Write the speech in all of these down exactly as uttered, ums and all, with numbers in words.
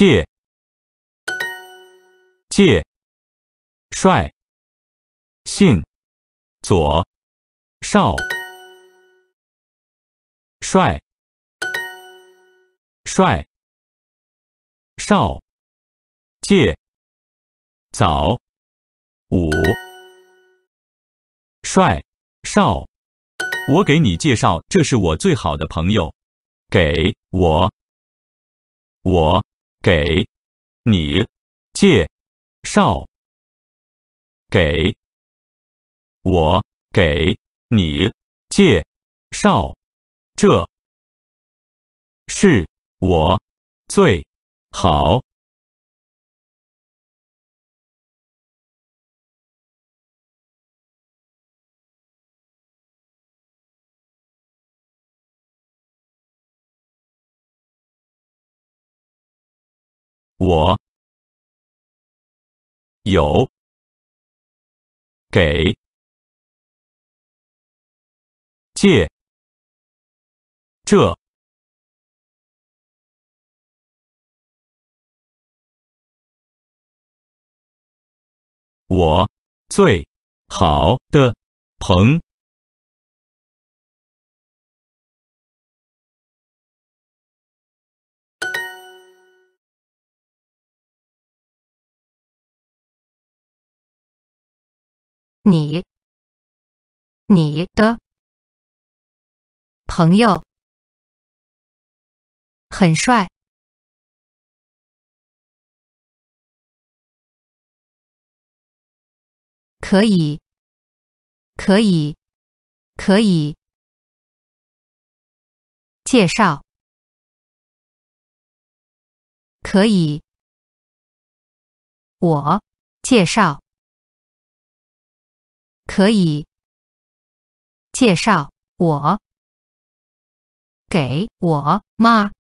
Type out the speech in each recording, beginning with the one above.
介介帅姓左少帅帅少介早午帅少。我给你介绍，这是我最好的朋友。给我我给你介绍，给我给你介绍，这是我最好我有给介这我最好的朋你你的朋友很帅，可以可以可以介绍，可以我介绍，可以介绍我给我妈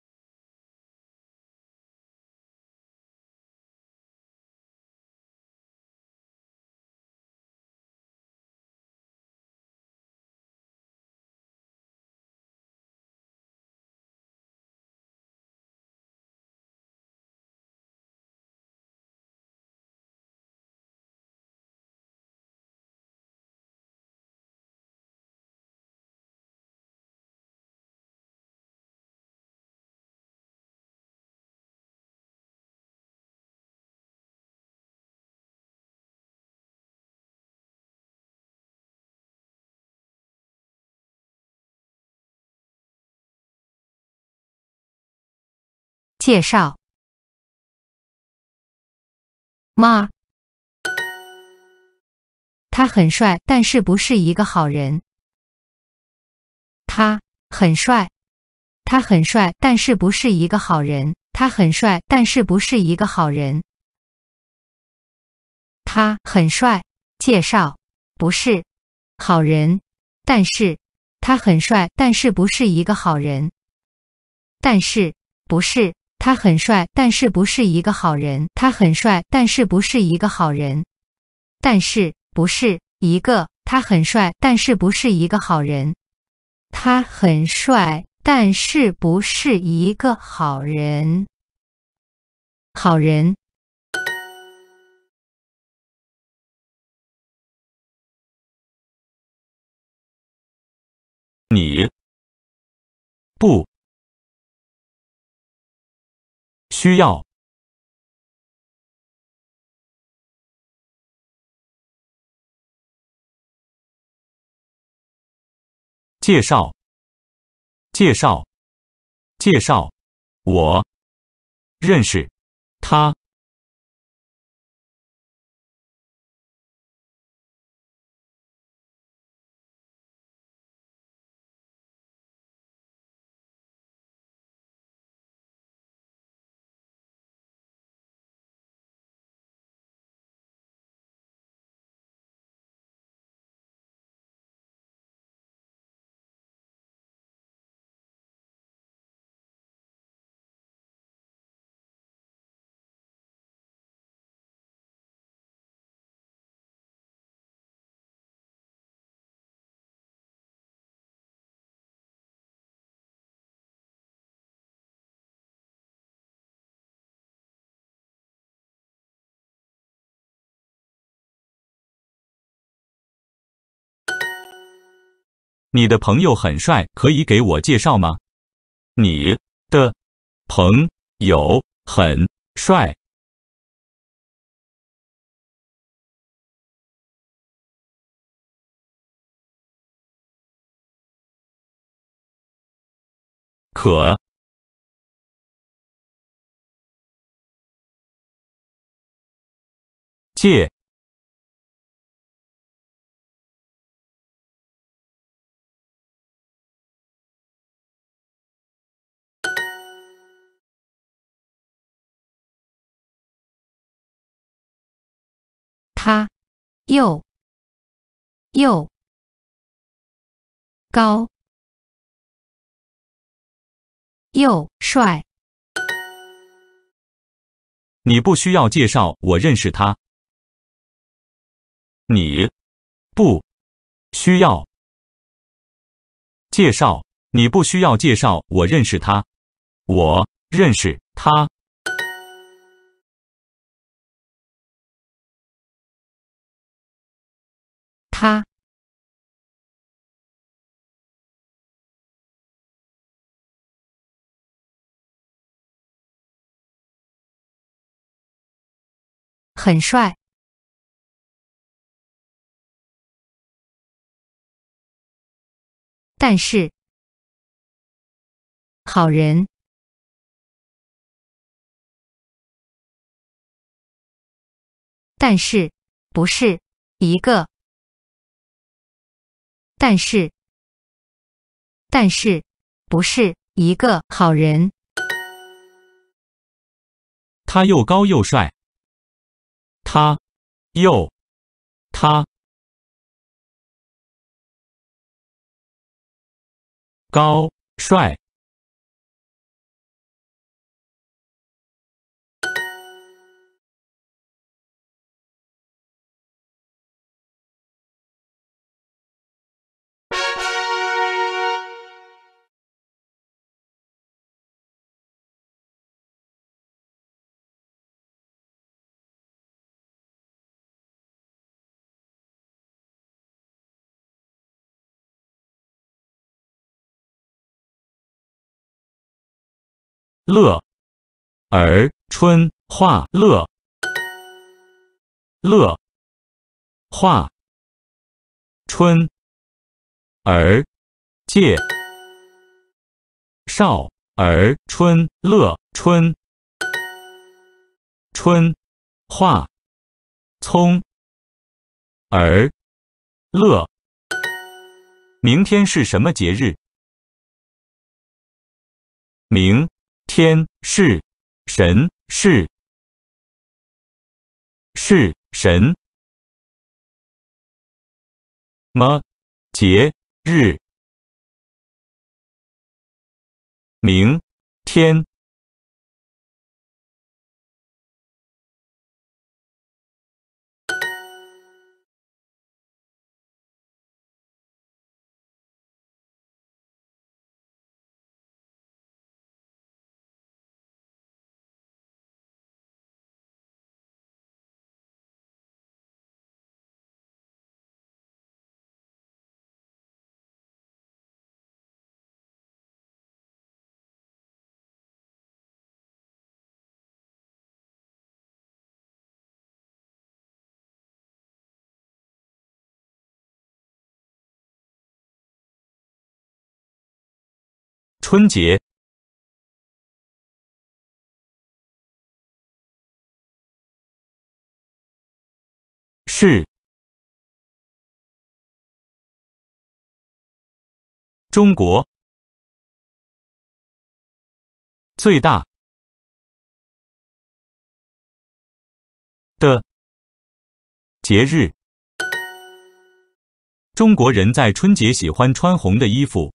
介绍妈，他很帅，但是不是一个好人。他很帅，他很帅，但是不是一个好人。他很帅，但是不是一个好人。他很帅，介绍不是好人，但是他很帅，但是不是一个好人。但是不是他很帅，但是不是一个好人。他很帅，但是不是一个好人。但是不是一个他很帅，但是不是一个好人。他很帅，但是不是一个好人。好人你不需要介绍介绍介绍我认识他。 你的朋友很帅，可以给我介绍吗？你的朋友很帅。可借他又又高又帅。 你不需要介绍，我认识他。你不需要介绍，你不需要介绍，我认识他。我认识他。 他很帅。但是好人但是不是一个但是但是不是一个好人。 他又高又帅。他又他高帅。乐儿春化乐乐化春儿介绍儿春乐春春化葱儿乐。明天是什么节日？明天是神是是神么节日？明天春节是中国最大的节日。中国人在春节喜欢穿红的衣服。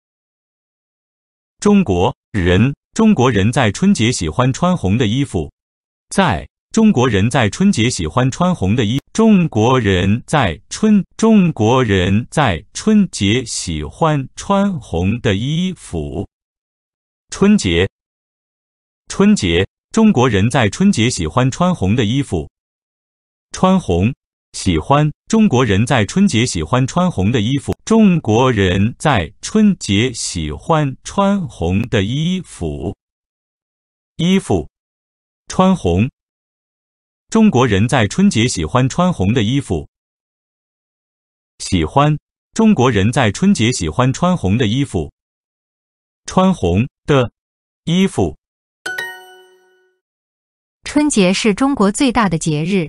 中国人，中国人在春节喜欢穿红的衣服。在中国人在春节喜欢穿红的衣。中国人在春中国人在春节喜欢穿红的衣服。春节，春节，中国人在春节喜欢穿红的衣服。穿红， 喜欢。中国人在春节喜欢穿红的衣服。中国人在春节喜欢穿红的衣服。衣服，穿红。中国人在春节喜欢穿红的衣服。喜欢。中国人在春节喜欢穿红的衣服。穿红的衣服。 春节是中国最大的节日。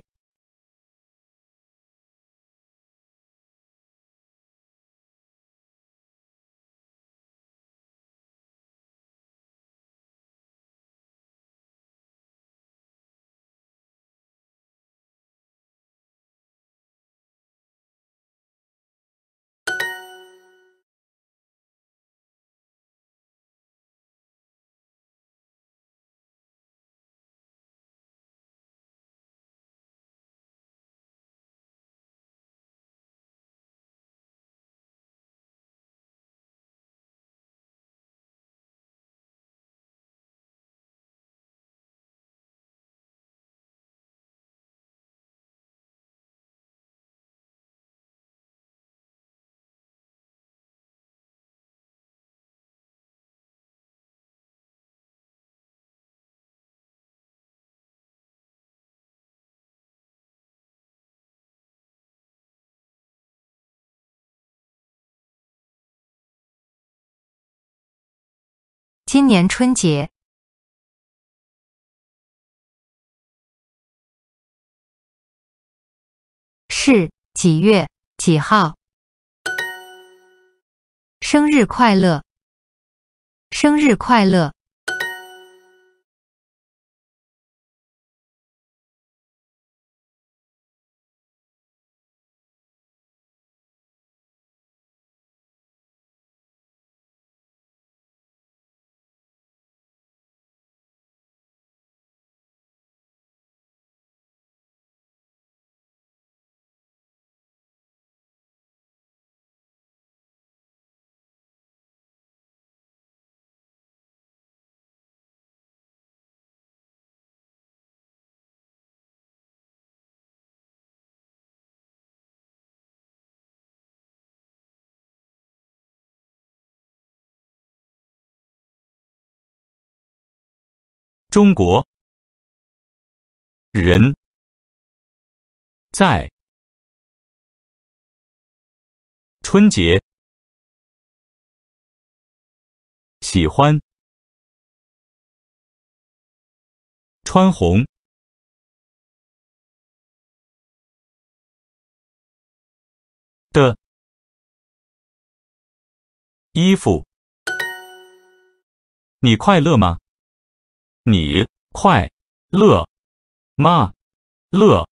今年春节是几月几号？生日快乐！生日快乐！ 中国人在春节喜欢穿红的衣服。你快乐吗？你快乐吗？乐。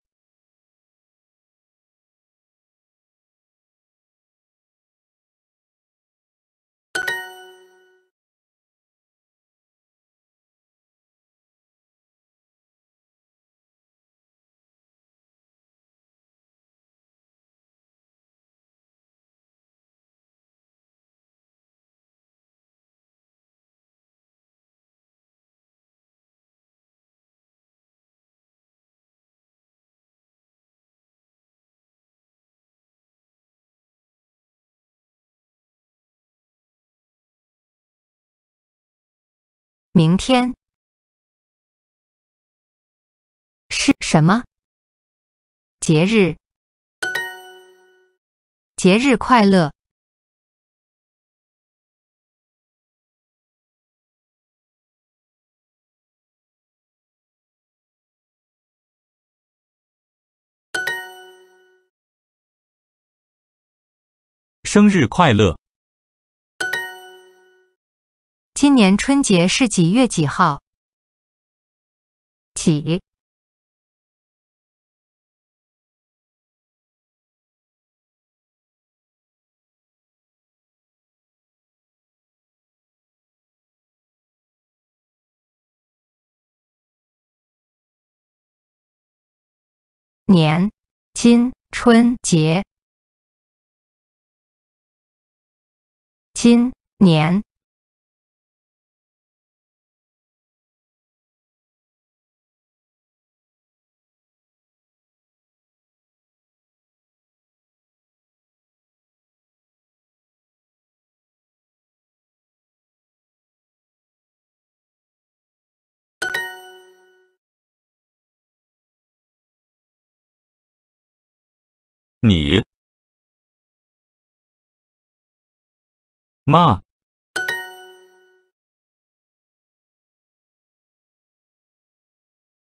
明天是什么节日？节日快乐！ 生日快乐！ 今年春节是几月几号？几年？今春节。今年你，妈，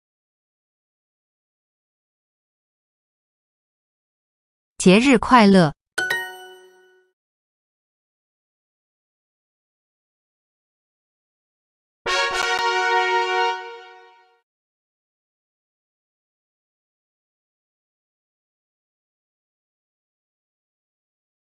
节日快乐。